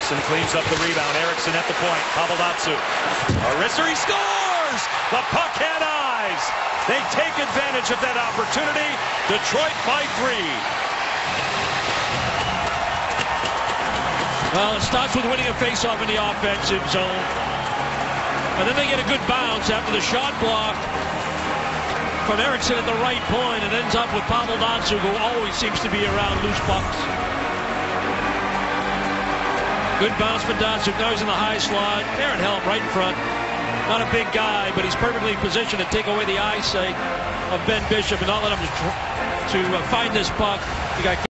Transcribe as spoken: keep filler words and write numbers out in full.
And cleans up the rebound. Eriksson at the point. Paveldatsu. Arisser, he scores! The puck had eyes. They take advantage of that opportunity. Detroit by three. Well, it starts with winning a faceoff in the offensive zone. And then they get a good bounce after the shot block from Eriksson at the right point, and ends up with Paveldatsu, who always seems to be around loose pucks. Good bounce for Datsyuk. Now he's in the high slot. Aaron Helm right in front. Not a big guy, but he's perfectly positioned to take away the eyesight of Ben Bishop and not let him to, to uh, find this puck. You got